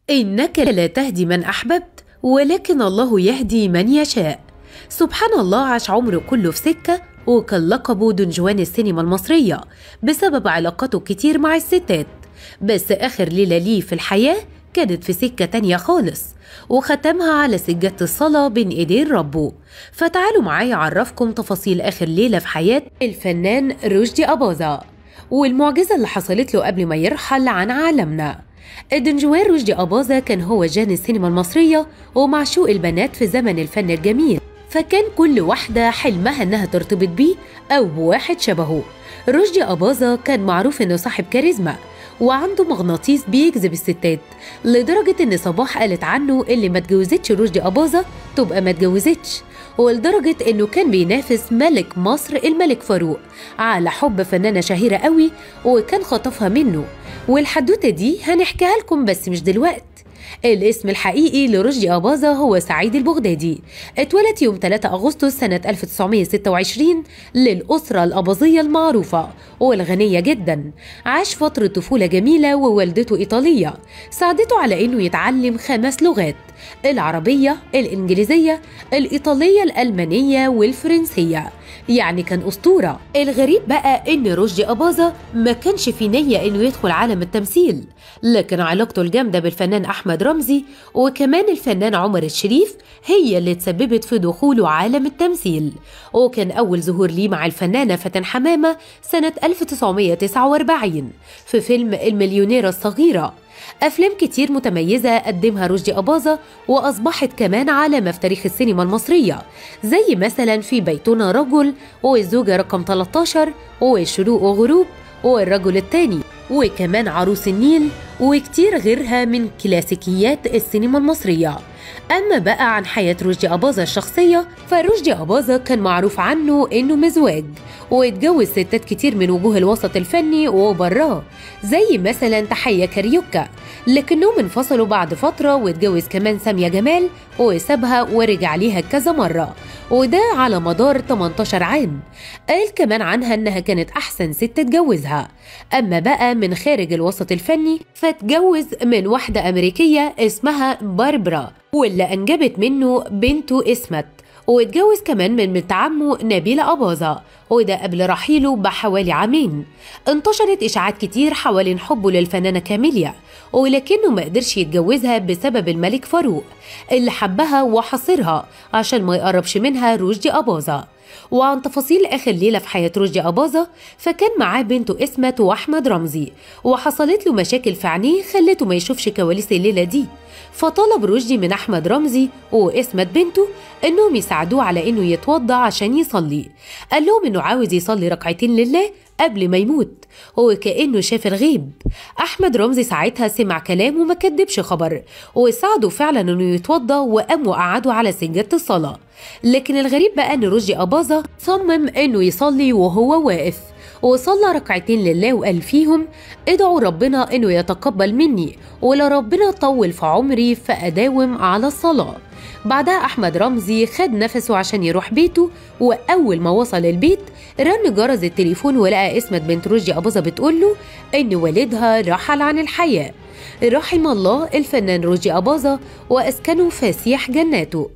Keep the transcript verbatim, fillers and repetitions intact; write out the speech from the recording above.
إنك لا تهدي من أحببت ولكن الله يهدي من يشاء. سبحان الله، عاش عمره كله في سكة وكان لقبه دنجوان السينما المصرية بسبب علاقاته الكتير مع الستات، بس آخر ليلة ليه في الحياة كانت في سكة تانية خالص وختمها على سجادة الصلاة بين إيدين ربه. فتعالوا معايا أعرفكم تفاصيل آخر ليلة في حياة الفنان رشدي أباظة والمعجزة اللي حصلت له قبل ما يرحل عن عالمنا. الدنجوان رشدي أباظة كان هو جان السينما المصرية ومعشوق البنات في زمن الفن الجميل، فكان كل واحدة حلمها إنها ترتبط بيه أو بواحد شبهه. رشدي أباظة كان معروف إنه صاحب كاريزما وعنده مغناطيس بيجذب الستات، لدرجة إن صباح قالت عنه اللي ما اتجوزتش رشدي أباظة تبقى ما اتجوزتش، ولدرجة إنه كان بينافس ملك مصر الملك فاروق على حب فنانة شهيرة قوي وكان خطفها منه. والحدوتة دي هنحكيها لكم بس مش دلوقت. الاسم الحقيقي لرشدي أباظة هو سعيد البغدادي، اتولد يوم ثلاثة أغسطس سنة ألف وتسعمائة وستة وعشرين للأسرة الأباظية المعروفة والغنية جدا. عاش فترة طفولة جميلة ووالدته إيطالية ساعدته على إنه يتعلم خمس لغات: العربية، الإنجليزية، الإيطالية، الألمانية والفرنسية، يعني كان أسطورة. الغريب بقى إن رشدي أباظة ما كانش في نية إنه يدخل عالم التمثيل، لكن علاقته الجامدة بالفنان أحمد رمزي وكمان الفنان عمر الشريف هي اللي تسببت في دخوله عالم التمثيل. وكان أول ظهور ليه مع الفنانة فاتن حمامة سنة ألف وتسعمائة وتسعة وأربعين في فيلم المليونيرة الصغيرة. أفلام كتير متميزة قدمها رشدي أباظة وأصبحت كمان علامة في تاريخ السينما المصرية، زي مثلا في بيتنا رجل والزوجة رقم ثلاثة عشر والشروق وغروب والرجل الثاني وكمان عروس النيل وكتير غيرها من كلاسيكيات السينما المصرية. أما بقى عن حياة رشدي أباظة الشخصية، فرشدي أباظة كان معروف عنه إنه مزواج واتجوز ستات كتير من وجوه الوسط الفني وبراه، زي مثلا تحية كاريوكا، لكنهم انفصلوا بعد فترة واتجوز كمان سامية جمال وسابها ورجع ليها كذا مرة، وده على مدار ثمانية عشر عام. قال كمان عنها إنها كانت أحسن ست اتجوزها. أما بقى من خارج الوسط الفني فاتجوز من واحدة أمريكية اسمها باربرا واللي أنجبت منه بنته اسمت، واتجوز كمان من بنت عمه نبيلة أباظة وده قبل رحيله بحوالي عامين. انتشرت إشاعات كتير حوالين حبه للفنانة كاميليا، ولكنه ما قدرش يتجوزها بسبب الملك فاروق اللي حبها وحاصرها عشان ما يقربش منها رشدي أباظة. وعن تفاصيل آخر ليلة في حياة رشدي أباظة، فكان معاه بنته اسمت وأحمد رمزي وحصلت له مشاكل في عينيه خلته ما يشوفش كواليس الليلة دي، فطلب رشدي من أحمد رمزي واسمت بنته إنهم يساعدوه على إنه يتوضأ عشان يصلي. قال لهم إنه عاوز يصلي ركعتين لله قبل ما يموت وكأنه شاف الغيب. أحمد رمزي ساعتها سمع كلام وما كدبش خبر وساعده فعلا إنه يتوضأ وقام وقعده على سجادة الصلاة. لكن الغريب بقى إن رشدي أباظة صمم إنه يصلي وهو واقف وصلى ركعتين لله وقال فيهم: ادعوا ربنا إنه يتقبل مني ولا ربنا طول في عمري فأداوم على الصلاة. بعدها أحمد رمزي خد نفسه عشان يروح بيته، وأول ما وصل البيت رن جرس التليفون ولقى اسمت بنت رشدي أباظة بتقول له إن والدها رحل عن الحياة. رحم الله الفنان رشدي أباظة وأسكنه فسيح جناته.